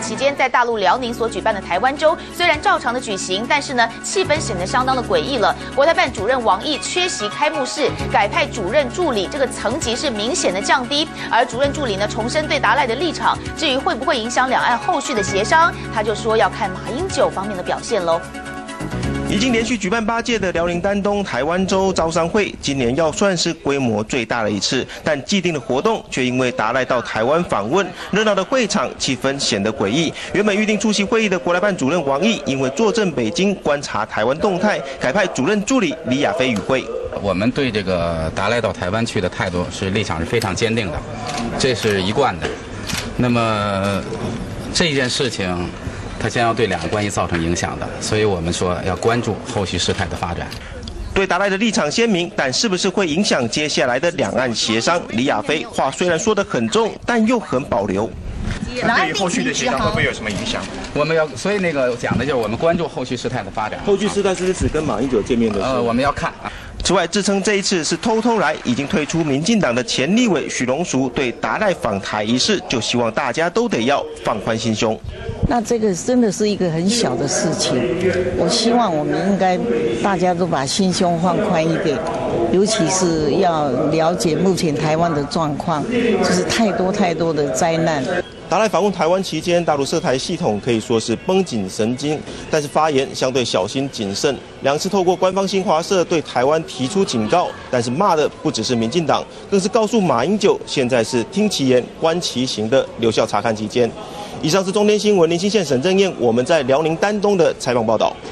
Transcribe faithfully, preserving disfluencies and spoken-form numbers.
期间，在大陆辽宁所举办的台湾周，虽然照常的举行，但是呢，气氛显得相当的诡异了。国台办主任王毅缺席开幕式，改派主任助理，这个层级是明显的降低。而主任助理呢，重申对达赖的立场。至于会不会影响两岸后续的协商，他就说要看马英九方面的表现喽。 已经连续举办八届的辽宁丹东台湾州招商会，今年要算是规模最大的一次，但既定的活动却因为达赖到台湾访问，热闹的会场气氛显得诡异。原本预定出席会议的国台办主任王毅，因为坐镇北京观察台湾动态，改派主任助理李亚飞与会。 我们对这个达赖到台湾去的态度是立场是非常坚定的，这是一贯的。那么这件事情。 它将要对两岸关系造成影响的，所以我们说要关注后续事态的发展。 对达赖的立场鲜明，但是不是会影响接下来的两岸协商？李亚飞话虽然说得很重，但又很保留。 对于后续的协商会不会有什么影响？ 我们要，所以那个讲的就是我们关注后续事态的发展。 后续事态是指跟马英九见面的事？ 呃，我们要看啊。 此外，自称这一次是偷偷来，已经退出民进党的前立委许荣淑对达赖访台一事，就希望大家都得要放宽心胸。 那这个真的是一个很小的事情，我希望我们应该大家都把心胸放宽一点，尤其是要了解目前台湾的状况，就是太多太多的灾难。 达赖访问台湾期间，大陆涉台系统可以说是绷紧神经，但是发言相对小心谨慎。两次透过官方新华社对台湾提出警告，但是骂的不只是民进党，更是告诉马英九，现在是听其言观其行的留校察看期间。以上是中天新闻林新县沈正燕我们在辽宁丹东的采访报道。